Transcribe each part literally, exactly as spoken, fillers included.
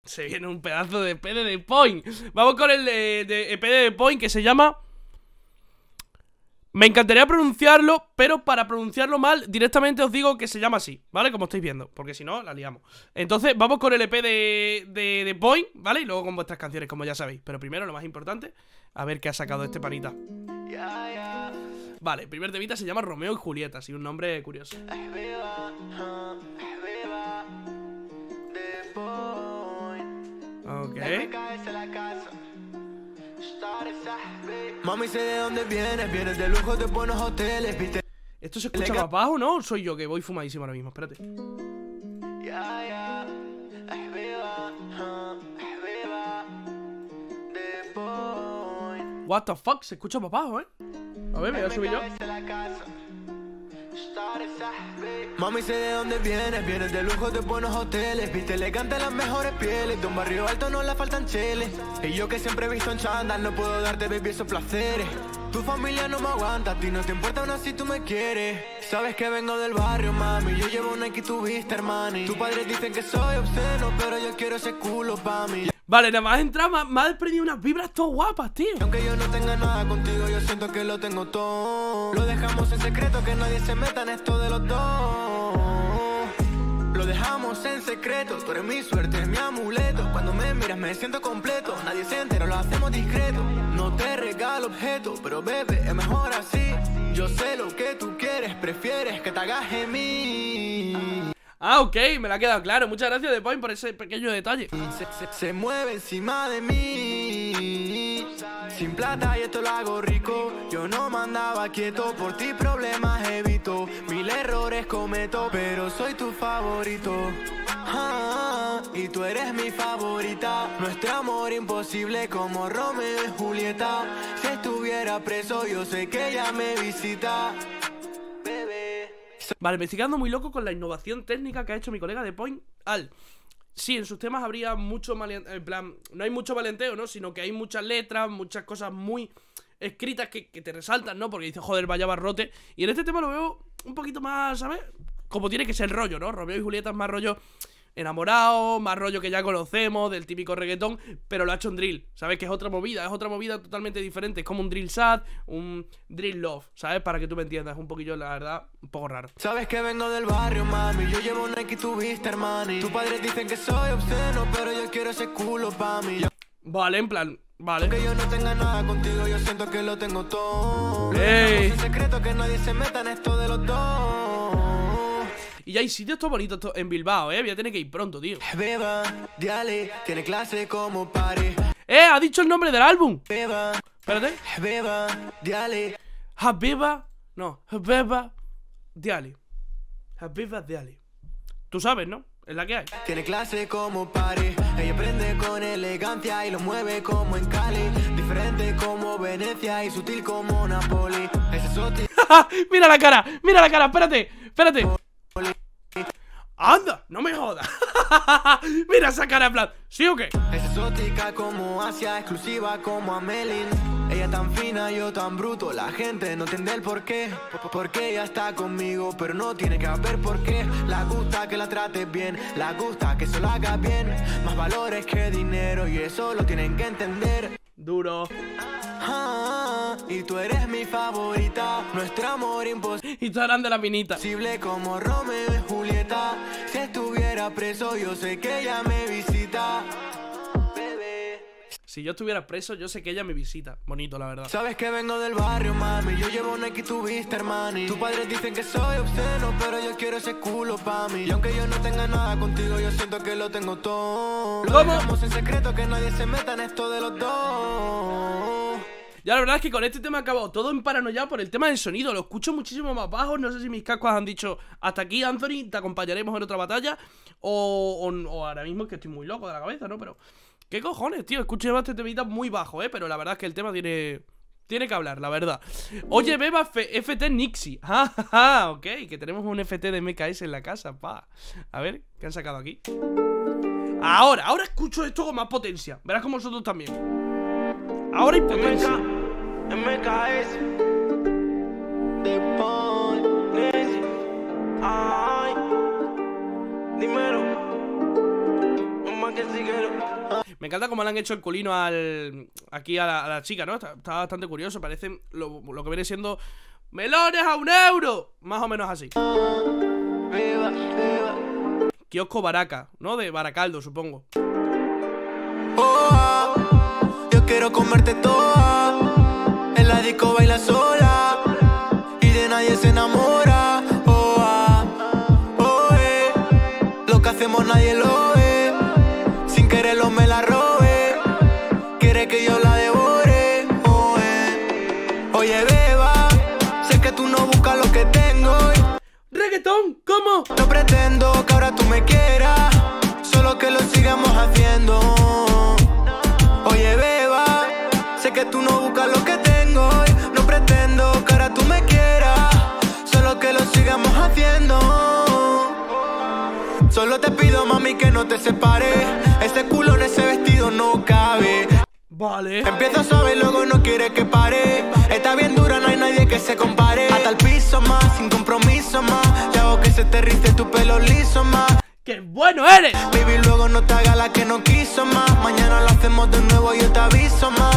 Se viene un pedazo de E P de The Point. Vamos con el de, de E P de The Point, que se llama... Me encantaría pronunciarlo, pero para pronunciarlo mal, directamente os digo que se llama así, ¿vale? Como estáis viendo, porque si no, la liamos. Entonces, vamos con el E P de, de, de Point, ¿vale? Y luego con vuestras canciones, como ya sabéis. Pero primero, lo más importante, a ver qué ha sacado este panita. Vale, el primer temita se llama Romeo y Julieta, así un nombre curioso. Ok. Mami, sé de dónde vienes, vienes de lujos de buenos hoteles, ¿viste? ¿Esto se escucha más bajo, no? ¿O soy yo que voy fumadísimo ahora mismo? Espérate. What the fuck, se escucha más bajo, ¿eh? A ver, me voy a subir yo. Mami, sé de dónde vienes, vienes de lujos de buenos hoteles, viste elegante las mejores pieles, de un barrio alto no le faltan cheles. Y yo que siempre he visto en chándal, no puedo darte, baby, esos placeres. Tu familia no me aguanta, a ti no te importa aún así tú me quieres. Sabes que vengo del barrio, mami, yo llevo un Nike, tu viste, hermani. Tus padres dicen que soy obsceno, pero yo quiero ese culo pa' mí. Vale, nada más entrar, me, me ha desprendido unas vibras todo guapas, tío. Aunque yo no tenga nada contigo, yo siento que lo tengo todo. Lo dejamos en secreto, que nadie se meta en esto de los dos. Lo dejamos en secreto, tú eres mi suerte, mi amuleto. Cuando me miras me siento completo, nadie se entera, lo hacemos discreto. No te regalo objeto, pero bebé, es mejor así. Yo sé lo que tú quieres, prefieres que te hagas en mí. Ah, ok, me la ha quedado claro. Muchas gracias, The Point, por ese pequeño detalle. Se, se, se mueve encima de mí, sin plata y esto lo hago rico. Yo no me andaba quieto, por ti problemas evito. Mil errores cometo, pero soy tu favorito. Ah, y tú eres mi favorita. Nuestro amor imposible como Romeo y Julieta. Si estuviera preso yo sé que ella me visita. Vale, me estoy quedando muy loco con la innovación técnica que ha hecho mi colega The Point Al. Sí, en sus temas habría mucho maleanteo, en plan, no hay mucho valenteo, ¿no? Sino que hay muchas letras, muchas cosas muy escritas que, que te resaltan, ¿no? Porque dice, joder, vaya barrote. Y en este tema lo veo un poquito más, ¿sabes? Como tiene que ser rollo, ¿no? Romeo y Julieta es más rollo enamorado, más rollo que ya conocemos, del típico reggaetón, pero lo ha hecho en drill, ¿sabes? Que es otra movida, es otra movida totalmente diferente. Es como un drill sad, un drill love, ¿sabes? Para que tú me entiendas, es un poquillo, la verdad, un poco raro. Sabes que vengo del barrio, mami, yo llevo Nike, tu viste, hermani. Tus padres dicen que soy obsceno, pero yo quiero ese culo pa' mí. Vale, en plan, vale. Aunque yo no tenga nada contigo, yo siento que lo tengo todo. Ey. Es secreto que nadie se meta en esto de los dos. Y ya hay sitios todo bonitos en Bilbao, eh. Voy a tener que ir pronto, tío. Beba, diale, tiene clase como pare. ¡Eh! Ha dicho el nombre del álbum. Beba, espérate. Beba, diale. Habiba. No, Habiba Diali. Habiba Diali. Tú sabes, ¿no? Es la que hay. Tiene clase como pare. Ella aprende con elegancia y lo mueve como en Cali. Diferente como Venecia y sutil como Napoli. Ese es otro. Mira la cara, mira la cara, espérate, espérate. Anda, no me jodas. Mira esa cara en plan, ¿sí o qué? Es exótica como Asia, exclusiva como Amelin. Ella tan fina, yo tan bruto. La gente no entiende el por qué. Porque ella está conmigo, pero no tiene que haber por qué. La gusta que la trates bien, la gusta que se lo haga bien. Más valores que dinero y eso lo tienen que entender. Duro. Ah, y tú eres mi favorita. Nuestro amor imposible. Y tú eran de la minita. Posible como Romeo y Julieta. Si estuviera preso, yo sé que ella me visita. Bebé. Si yo estuviera preso, yo sé que ella me visita. Bonito, la verdad. Sabes que vengo del barrio, mami. Yo llevo Nike, tu viste, hermani. Tus padres dicen que soy obsceno, pero yo quiero ese culo pa' mí. Y aunque yo no tenga nada contigo, yo siento que lo tengo todo. Lo dejamos en secreto, que nadie se meta en esto de los dos. Ya la verdad es que con este tema he acabado todo en paranoia por el tema del sonido. Lo escucho muchísimo más bajo. No sé si mis cascos han dicho hasta aquí, Anthony, te acompañaremos en otra batalla. O, o, o ahora mismo es que estoy muy loco de la cabeza, ¿no? Pero, ¿qué cojones, tío? Escucho este temita muy bajo, ¿eh? Pero la verdad es que el tema tiene... Tiene que hablar, la verdad. Oye, Beba, F T Nixie. Ah, ah, ah, ok, que tenemos un F T de M K S en la casa, pa. A ver, ¿qué han sacado aquí? Ahora, ahora escucho esto con más potencia. Verás como vosotros también. Ahora hay potencia. M K S The Point. Ay, dímelo. Me encanta cómo le han hecho el culino al aquí a la, a la chica, ¿no? Está, está bastante curioso. Parecen lo, lo que viene siendo melones a un euro. Más o menos así. Kiosco Baraca, ¿no? De Baracaldo, supongo. Oh, yo quiero comerte toda. En la disco baila sola y de nadie se enamora. Oh, oh, eh. Lo que hacemos nadie lo ve. Sin quererlo me la robe. Quiere que yo la devore. Oh, eh. Oye, beba, sé que tú no buscas lo que tengo. ¡Reggaetón! ¿Cómo? No pretendo que ahora tú me quieras, solo que lo sigamos haciendo. Oye, beba, sé que tú no buscas lo que tengo. No pretendo que ahora tú me quieras, solo que lo sigamos haciendo. Solo te pido, mami, que no te separes. Ese culo en ese vestido no cabe. Vale. Empieza suave y luego no quiere que pare. Está bien dura, no hay nadie que se compare. Hasta el piso más, sin compromiso más. Y hago que se te rice tu pelo liso más. ¡Qué bueno eres! Baby, luego no te haga la que no quiso más. Mañana lo hacemos de nuevo, yo te aviso más.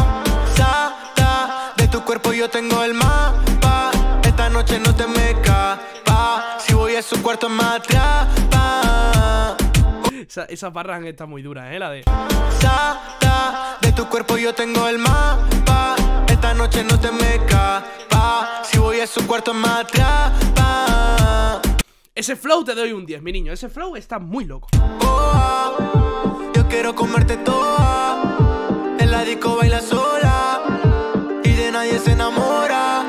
Sata, de tu cuerpo yo tengo el mapa. Esta noche no te me escapa. Si voy a su cuarto me atrapa. Esa, esas barras están muy duras, ¿eh? La de... Sata, de tu cuerpo yo tengo el mapa. Esta noche no te me escapa. Si voy a su cuarto me atrapa. Ese flow te doy un diez, mi niño. Ese flow está muy loco. Oh, yo quiero comerte toda. En la disco baila sola y de nadie se enamora.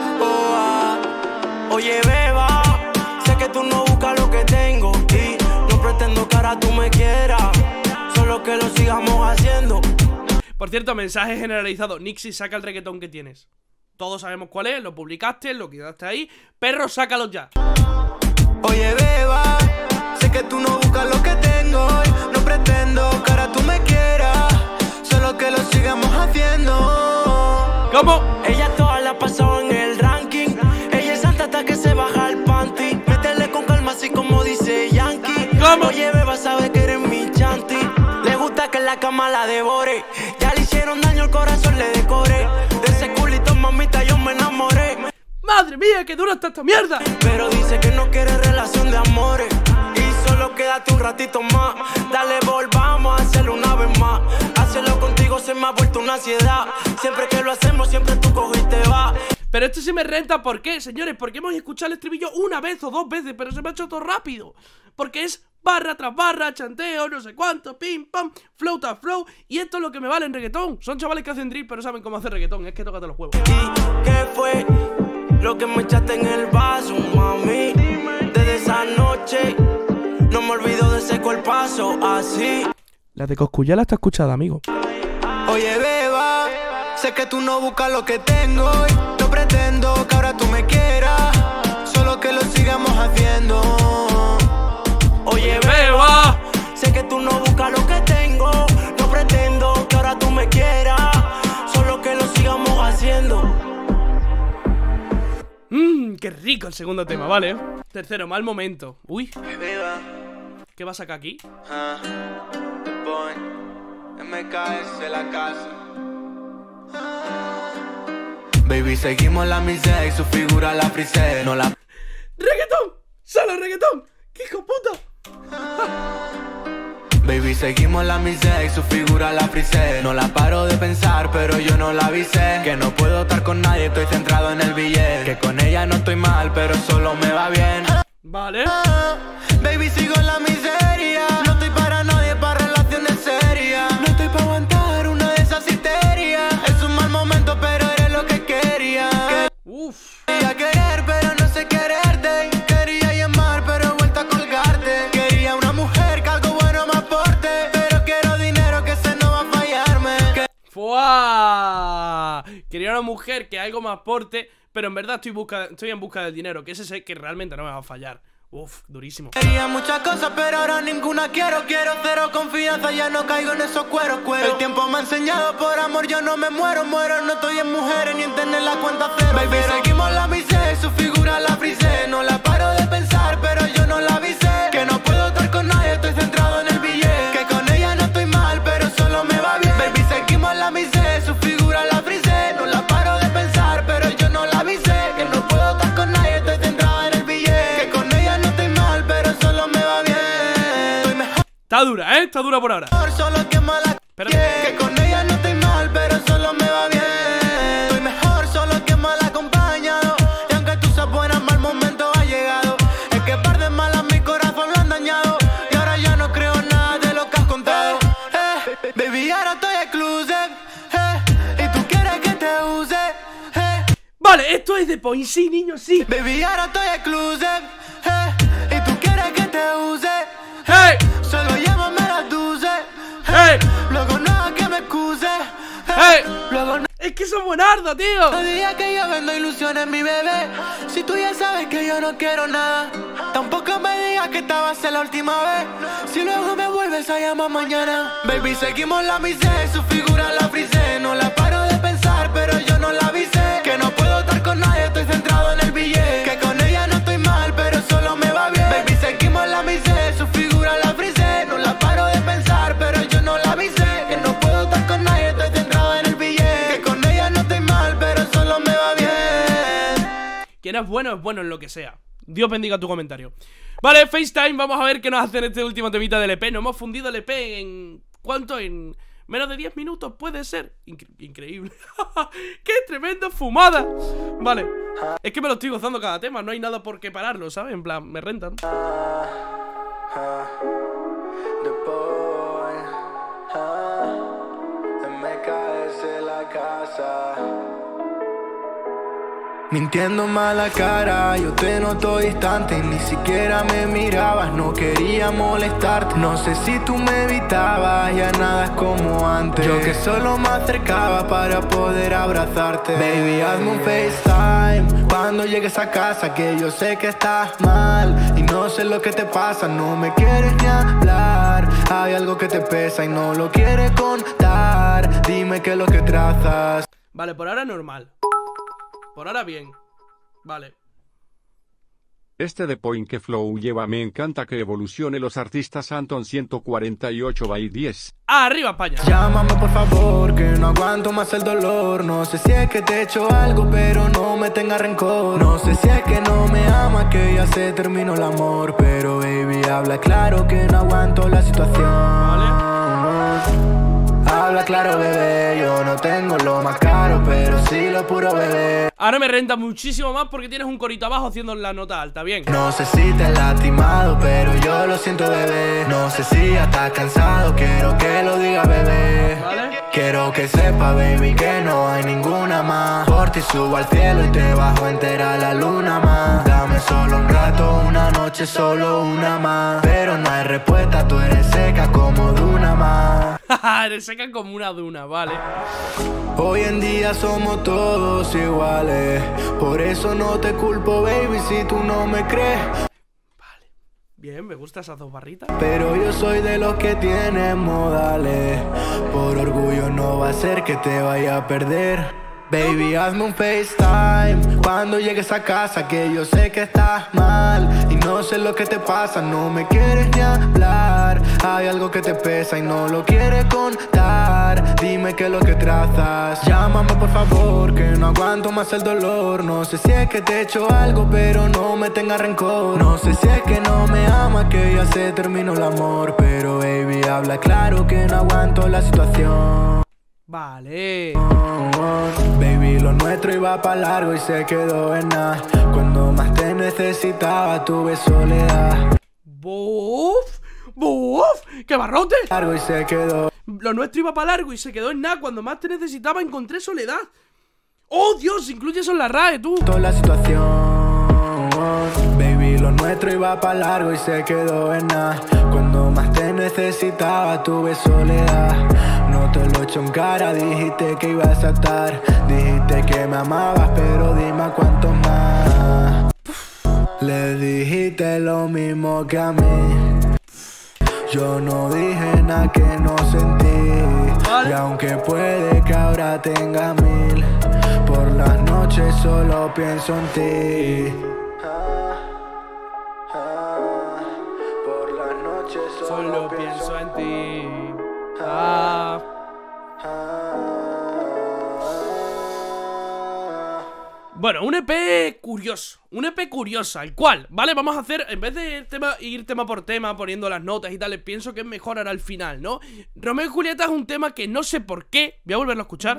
Oh, oye, beba, sé que tú no buscas lo que tengo y no pretendo que ahora tú me quieras, solo que lo sigamos haciendo. Por cierto, mensaje generalizado. Nixie, saca el reggaetón que tienes. Todos sabemos cuál es, lo publicaste, lo quitaste ahí. Perro, sácalo ya. Oye, beba, sé que tú no buscas lo que tengo. No pretendo que ahora tú me quieras, solo que lo sigamos haciendo. ¿Cómo? Ella toda la pasó en el ranking. Ella es santa hasta que se baja el panty. Métele con calma así como dice Yankee. ¿Cómo? Oye, beba, sabe que eres mi chanti. Le gusta que en la cama la devore. Ya le hicieron daño, el corazón le decore. De ese culito, mamita, yo me enamoré. ¡Madre mía, qué dura está esta mierda! Pero dice que no quiere relación de amores y solo quédate un ratito más. Dale, volvamos a hacerlo una vez más. Hacerlo contigo se me ha vuelto una ansiedad. Siempre que lo hacemos, siempre tú coges y te vas. Pero esto sí me renta, ¿por qué, señores? Porque hemos escuchado el estribillo una vez o dos veces, pero se me ha hecho todo rápido. Porque es barra tras barra, chanteo, no sé cuánto, pim, pam, flow tras flow. Y esto es lo que me vale en reggaetón. Son chavales que hacen drill, pero saben cómo hacer reggaetón. Es que tócate los huevos. ¿Y qué fue lo que me echaste en el vaso, mami? Desde esa noche no me olvido de ese cuerpazo así. La de Coscuyala está escuchada, amigo. Oye, beba, sé que tú no buscas lo que tengo. No pretendo que ahora tú me quieras, solo que lo sigamos haciendo. Oye, beba, sé que tú no buscas lo que tengo. No pretendo que ahora tú me quieras, solo que lo sigamos haciendo. Mmm, qué rico el segundo tema, vale. Tercero, mal momento. Uy, ¿qué va a sacar aquí? M K S la casa. Baby, seguimos la misa y su figura la frisé. No la... ¡Reggaetón! ¡Solo reggaetón! ¡Qué hijo puta! Baby, seguimos la misa y su figura la frisé. No la paro de pensar, pero yo no la avisé. Que no puedo estar con nadie, estoy centrado en el billete. Que con ella no estoy mal, pero solo me va bien. Vale. Baby, sigo en la miseria. No estoy para nadie, para relaciones serias. No estoy para aguantar una de esas histerias. Es un mal momento, pero eres lo que quería. Uf. Quería querer, pero no sé quererte. Quería llamar, pero he vuelto a colgarte. Quería una mujer que algo bueno me aporte, pero quiero dinero que se no va a fallarme. Que... ¡Fua! Quería una mujer que algo me aporte, pero en verdad estoy, busca, estoy en busca del dinero, que ese es el que realmente no me va a fallar. Uf, durísimo. Quería muchas cosas, pero ahora ninguna quiero. Quiero cero confianza, ya no caigo en esos cueros, cueros. El tiempo me ha enseñado, por amor yo no me muero, muero. No estoy en mujeres ni en tener la cuenta cero. Baby, seguimos la misé, su figura la frisé. No la paro de pensar, pero yo no la avisé. Que no puedo estar con nadie, estoy centrado en el billete. Que con ella no estoy mal, Está dura, ¿eh? Está dura por ahora. Solo que mala que con ella no estoy mal, pero solo me va bien. Estoy mejor solo que mal acompañado. Y aunque tú seas buena, mal momento ha llegado. Es que par de malas mi corazón lo han dañado. Y ahora ya no creo nada de lo que has contado. Eh, baby, ahora estoy exclusive. Eh, y tú quieres que te use. Eh. Vale, esto es de Point, sí, niño, sí. Baby, ahora estoy exclusive. Eh, y tú quieres que te use. ¡Hey! Solo llámame a las doce. ¡Hey! Luego nada que me excuse. ¡Hey! Luego no. Es que son buenardos, tío. No digas que yo vendo ilusiones, mi bebé. Si tú ya sabes que yo no quiero nada. Tampoco me digas que esta va a ser la última vez. Si luego me vuelves a llamar mañana. Baby, seguimos la misé. Su figura la frisé. No la paro de pensar, pero yo no la avisé. Que no puedo estar con nadie, estoy centrado en el billete. Que con ella no estoy mal, pero solo me va bien. Baby, seguimos la misé. Su figura la frisé. No la paro de pensar, pero yo no la avisé. Que no puedo estar con nadie, estoy centrado en el billete. Que con ella no estoy mal, pero solo me va bien. Quien es bueno es bueno en lo que sea. Dios bendiga tu comentario. Vale, FaceTime, vamos a ver qué nos hace en este último temita del E P. Nos hemos fundido el E P en... ¿cuánto? En menos de diez minutos, puede ser. Incre increíble. ¡Qué tremenda fumada! Vale, es que me lo estoy gozando cada tema. No hay nada por qué pararlo, ¿sabes? En plan, me rentan. Mintiendo mala cara, yo te noto distante. Ni siquiera me mirabas, no quería molestarte. No sé si tú me evitabas, ya nada es como antes. Yo que solo me acercaba para poder abrazarte. Baby, hazme un FaceTime cuando llegues a casa, que yo sé que estás mal y no sé lo que te pasa, no me quieres ni hablar. Hay algo que te pesa y no lo quieres contar. Dime qué es lo que trazas. Vale, por ahora normal. Por ahora bien. Vale. Este de Point que Flow lleva, me encanta que evolucione los artistas. Anton ciento cuarenta y ocho by diez. ¡Arriba España! Llámame por favor, que no aguanto más el dolor. No sé si es que te he hecho algo, pero no me tenga rencor. No sé si es que no me ama, que ya se terminó el amor. Pero baby, habla claro que no aguanto la situación. Vale. Habla claro, bebé, yo no tengo lo más caro, pero sí lo puro, bebé. Ahora me renta muchísimo más porque tienes un corito abajo haciendo la nota alta, bien. No sé si te he lastimado, pero yo lo siento, bebé. No sé si ya estás cansado, quiero que lo diga, bebé. ¿Vale? Quiero que sepa, baby, que no hay ninguna más. Por ti subo al cielo y te bajo entera la luna más. Dame solo un rato, una noche, solo una más. Pero no hay respuesta, tú eres seca como duna más. Eres seca como una duna, vale. Hoy en día somos todos iguales. Por eso no te culpo, baby, si tú no me crees. Vale. Bien, me gustan esas dos barritas. Pero yo soy de los que tienen modales. Por orgullo no va a ser que te vaya a perder. Baby, hazme un FaceTime cuando llegues a casa, que yo sé que estás mal y no sé lo que te pasa, no me quieres ni hablar. Hay algo que te pesa y no lo quieres contar. Dime qué es lo que trazas. Llámame por favor, que no aguanto más el dolor. No sé si es que te he hecho algo, pero no me tenga rencor. No sé si es que no me ama, que ya se terminó el amor. Pero baby, habla claro que no aguanto la situación. Vale. Oh, oh, baby, lo nuestro iba pa' largo y se quedó en nada. Cuando más te necesitaba tuve soledad. ¡Buf! ¡Buf! ¡Qué barrote! Largo y se quedó. Lo nuestro iba para largo y se quedó en nada. Cuando más te necesitaba encontré soledad. ¡Oh, Dios! Incluye eso en la R A E, tú. Toda la situación, oh, baby, lo nuestro iba pa' largo y se quedó en nada. Cuando más te necesitaba tuve soledad. No te lo echo en cara, dijiste que ibas a estar. Dijiste que me amabas, pero dime a cuántos más. Le dijiste lo mismo que a mí. Yo no dije nada que no sentí. Vale. Y aunque puede que ahora tenga mil, por las noches solo pienso en ti. Por las noches solo, Solo pienso en ti. Ah. Bueno, un E P curioso, un E P curiosa, el cual, ¿vale? Vamos a hacer, en vez de tema, ir tema por tema, poniendo las notas y tal, pienso que es mejor ahora al final, ¿no? Romeo y Julieta es un tema que no sé por qué, voy a volverlo a escuchar.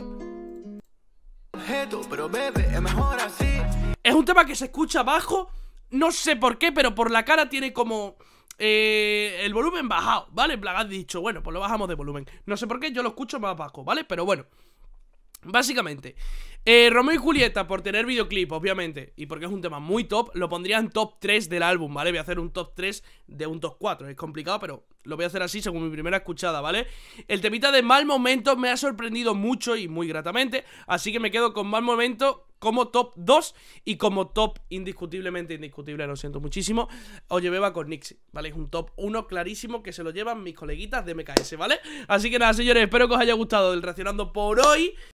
Pero bebé, es mejor así. Es un tema que se escucha bajo, no sé por qué, pero por la cara tiene como... Eh, el volumen bajado, ¿vale? En plan, has dicho, bueno, pues lo bajamos de volumen. No sé por qué, yo lo escucho más bajo, ¿vale? Pero bueno, básicamente, eh, Romeo y Julieta, por tener videoclip, obviamente, y porque es un tema muy top, lo pondría en top tres del álbum, ¿vale? Voy a hacer un top tres de un top cuatro, es complicado, pero lo voy a hacer así según mi primera escuchada, ¿vale? El temita de Mal Momento me ha sorprendido mucho y muy gratamente, así que me quedo con Mal Momento como top dos y como top indiscutiblemente indiscutible, lo siento muchísimo, Oye Beba con Nixie, ¿vale? Es un top uno clarísimo que se lo llevan mis coleguitas de M K S, ¿vale? Así que nada, señores, espero que os haya gustado el Reaccionando por hoy.